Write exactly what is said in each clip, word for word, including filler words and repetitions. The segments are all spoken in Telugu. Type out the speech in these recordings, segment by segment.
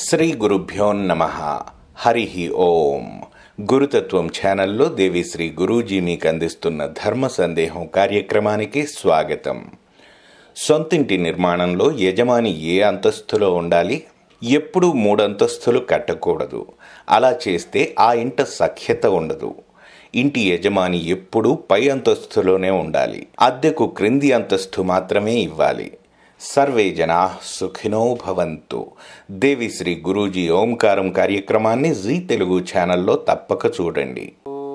శ్రీ గురుభ్యో నమః. హరి ఓం. గురుతత్వం ఛానల్లో దేవిశ్రీ గురూజీ మీకు అందిస్తున్న ధర్మ సందేహం కార్యక్రమానికి స్వాగతం. సొంతింటి నిర్మాణంలో యజమాని ఏ అంతస్తులో ఉండాలి? ఎప్పుడూ మూడంతస్తులు కట్టకూడదు. అలా చేస్తే ఆ ఇంట సఖ్యత ఉండదు. ఇంటి యజమాని ఎప్పుడూ పై అంతస్తులోనే ఉండాలి. అద్దెకు క్రింది అంతస్తు మాత్రమే ఇవ్వాలి. సర్వే జనా సుఖినో భవంతు. దేవిశ్రీ గురూజీ ఓంకారం కార్యక్రమాన్ని జీ తెలుగు ఛానల్లో తప్పక చూడండి.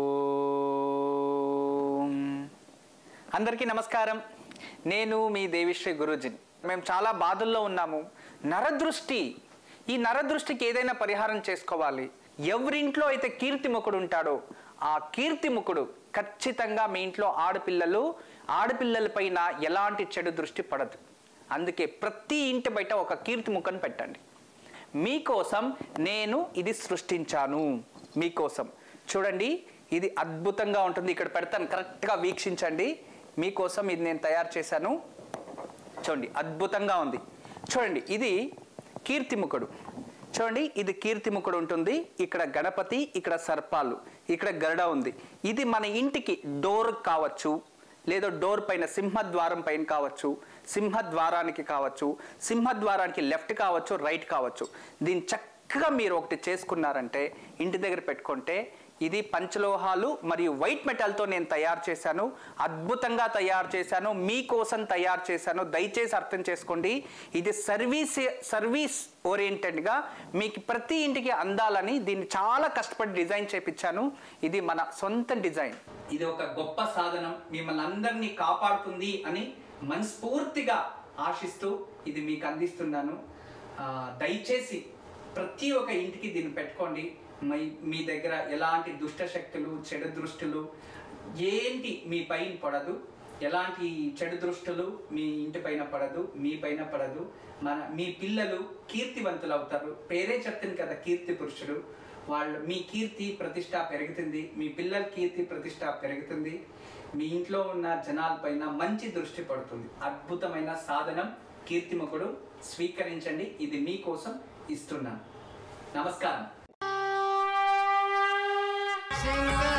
అందరికీ నమస్కారం. నేను మీ దేవిశ్రీ గురూజీ. మేము చాలా బాధల్లో ఉన్నాము. నరదృష్టి, ఈ నరదృష్టికి ఏదైనా పరిహారం చేసుకోవాలి. ఎవరింట్లో అయితే కీర్తిముఖుడు ఉంటాడో ఆ కీర్తిముఖుడు ఖచ్చితంగా మీ ఇంట్లో ఆడపిల్లలు ఆడపిల్లలపైన ఎలాంటి చెడు దృష్టి పడదు. అందుకే ప్రతి ఇంటి బయట ఒక కీర్తిముఖను పెట్టండి. మీకోసం నేను ఇది సృష్టించాను. మీకోసం చూడండి, ఇది అద్భుతంగా ఉంటుంది. ఇక్కడ పెడతాను, కరెక్ట్గా వీక్షించండి. మీకోసం ఇది నేను తయారు చేశాను. చూడండి, అద్భుతంగా ఉంది. చూడండి, ఇది కీర్తిముఖుడు. చూడండి, ఇది కీర్తిముఖుడు ఉంటుంది. ఇక్కడ గణపతి, ఇక్కడ సర్పాలు, ఇక్కడ గరుడ ఉంది. ఇది మన ఇంటికి డోర్ కావచ్చు, లేదా డోర్ పైన సింహద్వారం పైన కావచ్చు, సింహద్వారానికి కావచ్చు, సింహద్వారానికి లెఫ్ట్ కావచ్చు, రైట్ కావచ్చు. దీన్ని చక్కగా మీరు ఒకటి చేసుకున్నారంటే ఇంటి దగ్గర పెట్టుకుంటే, ఇది పంచలోహాలు మరియు వైట్ మెటల్తో నేను తయారు చేశాను. అద్భుతంగా తయారు చేశాను, మీకోసం తయారు చేశాను. దయచేసి అర్థం చేసుకోండి. ఇది సర్వీస్ సర్వీస్ ఓరియంటెడ్గా మీకు ప్రతి ఇంటికి అందాలని దీన్ని చాలా కష్టపడి డిజైన్ చేయించాను. ఇది మన సొంత డిజైన్. ఇది ఒక గొప్ప సాధనం, మిమ్మల్ని అందరినీ కాపాడుతుంది అని మనస్ఫూర్తిగా ఆశిస్తూ ఇది మీకు అందిస్తున్నాను. దయచేసి ప్రతి ఒక్క ఇంటికి దీన్ని పెట్టుకోండి. మీ దగ్గర ఎలాంటి దుష్ట శక్తులు, చెడు దృష్టులు ఏంటి మీ పైన పడదు. ఎలాంటి చెడు దృష్టులు మీ ఇంటి పైన పడదు, మీ పైన పడదు. మన మీ పిల్లలు కీర్తివంతులు అవుతారు. పేరే చెప్తుంది కదా, కీర్తి పురుషుడు. వాళ్ళు మీ కీర్తి ప్రతిష్ట పెరుగుతుంది, మీ పిల్లల కీర్తి ప్రతిష్ట పెరుగుతుంది. మీ ఇంట్లో ఉన్న జనాల పైన మంచి దృష్టి పడుతుంది. అద్భుతమైన సాధనం కీర్తిముఖుడు. స్వీకరించండి, ఇది మీకోసం ఇస్తున్నాను. నమస్కారం.